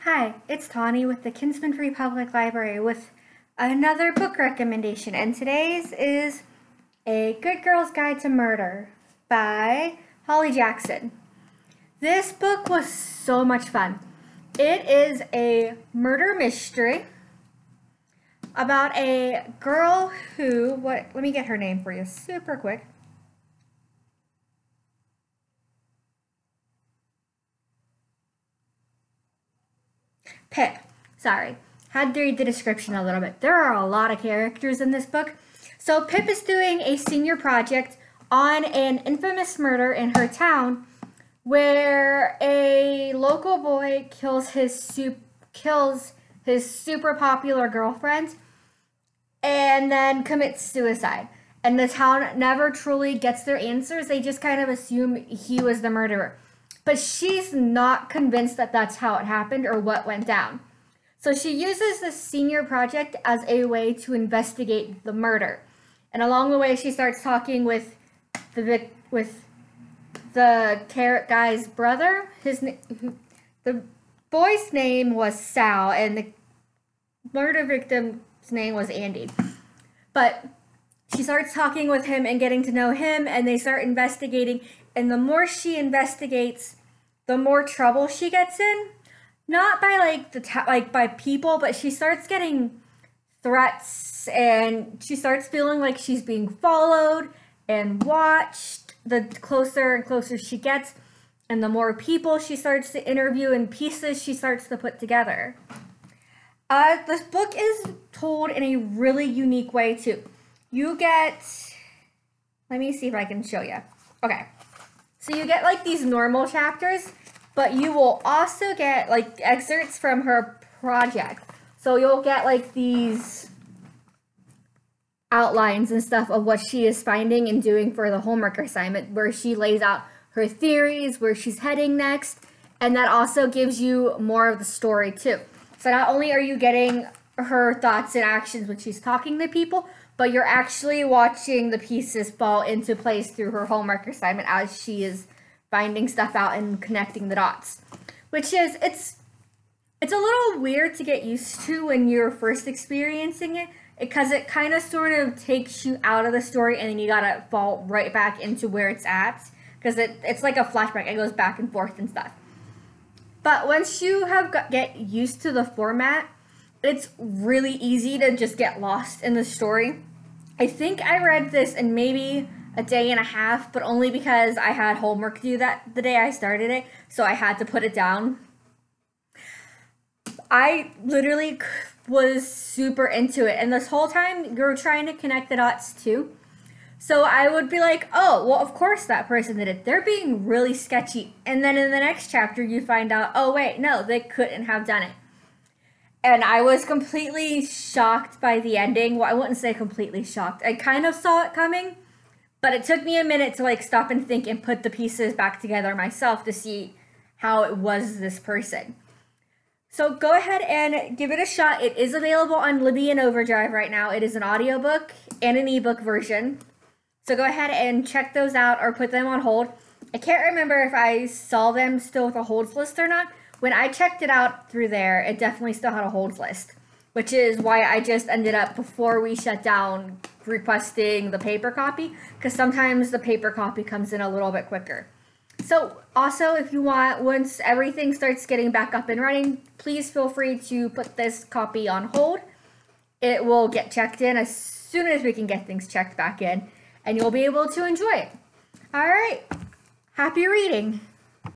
Hi, it's Tawny with the Kinsman Free Public Library with another book recommendation, and today's is A Good Girl's Guide to Murder by Holly Jackson. This book was so much fun. It is a murder mystery about a girl who, let me get her name for you super quick. Pip. Sorry. Had to read the description a little bit. There are a lot of characters in this book. So Pip is doing a senior project on an infamous murder in her town where a local boy kills his super popular girlfriend and then commits suicide. And the town never truly gets their answers. They just kind of assume he was the murderer. But she's not convinced that that's how it happened or what went down. So she uses this senior project as a way to investigate the murder. And along the way, she starts talking with the carrot guy's brother. The boy's name was Sal, and the murder victim's name was Andy. But she starts talking with him and getting to know him, and they start investigating. And the more she investigates, the more trouble she gets in. Not by by people, but she starts getting threats, and she starts feeling like she's being followed and watched. The closer and closer she gets, and the more people she starts to interview and pieces she starts to put together. This book is told in a really unique way too. You get, let me see if I can show you. Okay. So you get like these normal chapters, but you will also get like excerpts from her project. So you'll get like these outlines and stuff of what she is finding and doing for the homework assignment, where she lays out her theories, where she's heading next, and that also gives you more of the story too. So not only are you getting her thoughts and actions when she's talking to people, but you're actually watching the pieces fall into place through her homework assignment as she is finding stuff out and connecting the dots. Which is, it's a little weird to get used to when you're first experiencing it, because it kind of sort of takes you out of the story and then you gotta fall right back into where it's at, because it's like a flashback. It goes back and forth and stuff. But once you get used to the format, it's really easy to just get lost in the story. I think I read this in maybe a day and a half, but only because I had homework to do that the day I started it, so I had to put it down. I literally was super into it, and this whole time you're trying to connect the dots too. So I would be like, oh, well, of course that person did it. They're being really sketchy. And then in the next chapter, you find out, oh, wait, no, they couldn't have done it. And I was completely shocked by the ending. Well, I wouldn't say completely shocked. I kind of saw it coming, but it took me a minute to like stop and think and put the pieces back together myself to see how it was this person. So go ahead and give it a shot. It is available on Libby and Overdrive right now. It is an audiobook and an ebook version. So go ahead and check those out or put them on hold. I can't remember if I saw them still with a holds list or not. When I checked it out through there, it definitely still had a holds list, which is why I just ended up, before we shut down, requesting the paper copy, because sometimes the paper copy comes in a little bit quicker. So also, if you want, once everything starts getting back up and running, please feel free to put this copy on hold. It will get checked in as soon as we can get things checked back in, and you'll be able to enjoy it. All right, happy reading.